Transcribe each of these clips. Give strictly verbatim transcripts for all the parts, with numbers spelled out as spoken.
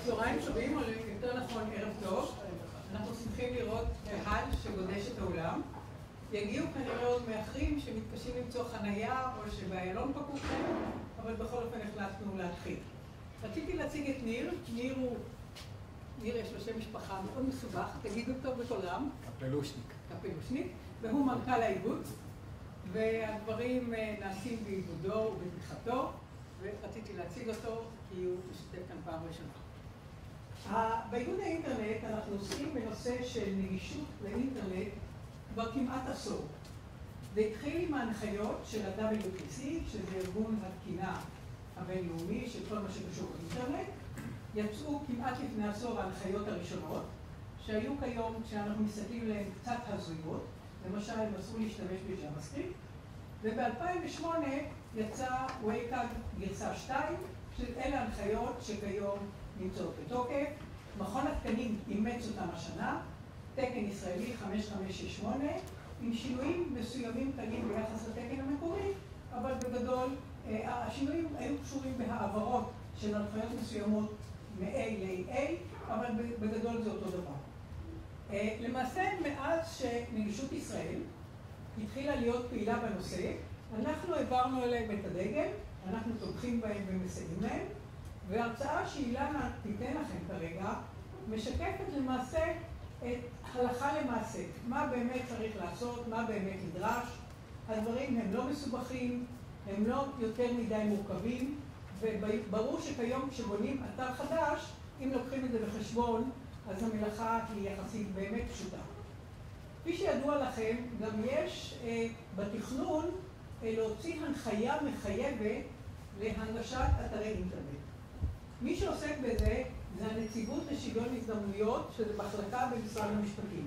צהריים טובים, או יותר נכון ערב טוב. אנחנו שמחים לראות קהל שגודש את העולם. יגיעו כנראה עוד מאחרים שמתקשים למצוא חנייה או שבאיילון פקוק להם, אבל בכל אופן החלטנו להתחיל. רציתי להציג את ניר. ניר הוא... ניר יש לו שם משפחה מאוד מסובך, תגידו טוב בכל רם. קפלושניק. קפלושניק, והוא מנכ"ל האיגוד, והדברים נעשים בעיבודו ובתמיכתו, ורציתי להציג אותו כי הוא משתתף כאן פעם ראשונה. באיגוד האינטרנט אנחנו עוסקים בנושא של נגישות לאינטרנט כבר כמעט עשור. זה התחיל עם ההנחיות של ה-דאבליו פי סי, שזה ארגון התקינה הבינלאומי של כל מה שקשור באינטרנט. יצאו כמעט לפני עשור ההנחיות הראשונות, שהיו כיום, כשאנחנו מסתכלים עליהן, קצת הזויות. למשל, הם אסרו להשתמש בג'אווה-סקריפט. וב-אלפיים ושמונה יצא וייק-אד גרסה שתיים, שאלה הנחיות שכיום נמצאות בתוקף. מכון התקנים אימץ אותם השנה, תקן ישראלי חמש חמש שש שמונה, עם שינויים מסוימים קלים ביחס לתקן המקורי, אבל בגדול השינויים היו קשורים בהעברות של הנחיות מסוימות מ-A ל-A, אבל בגדול זה אותו דבר. למעשה, מאז שנגישות ישראל התחילה להיות פעילה בנושא, אנחנו העברנו אליהם את הדגל, אנחנו תומכים בהם ומסייעים להם, וההרצאה שאילנה תיתן לכם כרגע משקפת למעשה את הלכה למעשה, מה באמת צריך לעשות, מה באמת נדרש. הדברים הם לא מסובכים, הם לא יותר מדי מורכבים, וברור שכיום כשבונים אתר חדש, אם לוקחים את זה בחשבון, אז המלאכה היא יחסית באמת פשוטה. כפי שידוע לכם, גם יש אה, בתכנון אה, להוציא הנחיה מחייבת להנגשת אתרי אינטרנט. מי שעוסק בזה זה הנציבות לשוויון הזדמנויות, שזה מחלקה במשרד המשפטים.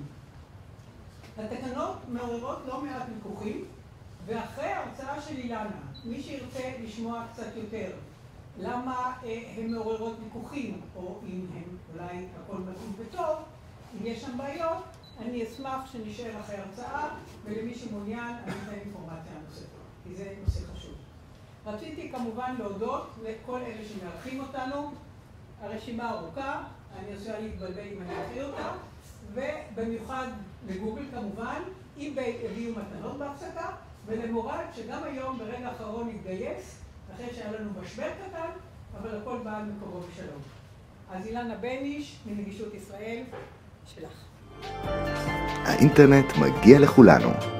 התקנות מעוררות לא מעט ויכוחים, ואחרי ההרצאה של אילנה, מי שירצה לשמוע קצת יותר, למה אה, הן מעוררות ויכוחים, או אם הם אולי הכל מתאים וטוב, אם יש שם בעיות, אני אשמח שנשאר אחרי ההרצאה, ולמי שמעוניין אני אתן אינפורמציה נוספת, כי זה נושא חשוב. רציתי כמובן להודות לכל אלה שמארחים אותנו, הרשימה ארוכה, אני עושה להתבלבל אם אני אקריא אותה, ובמיוחד לגוגל כמובן, eBay הביאו מתנות בהפסקה, ולמורד שגם היום ברגע האחרון התגייס, אחרי שהיה לנו משבר קטן, אבל הכל בא על מקורו בשלום. אז אילנה בניש, מנגישות ישראל, שלך. האינטרנט מגיע לכולנו.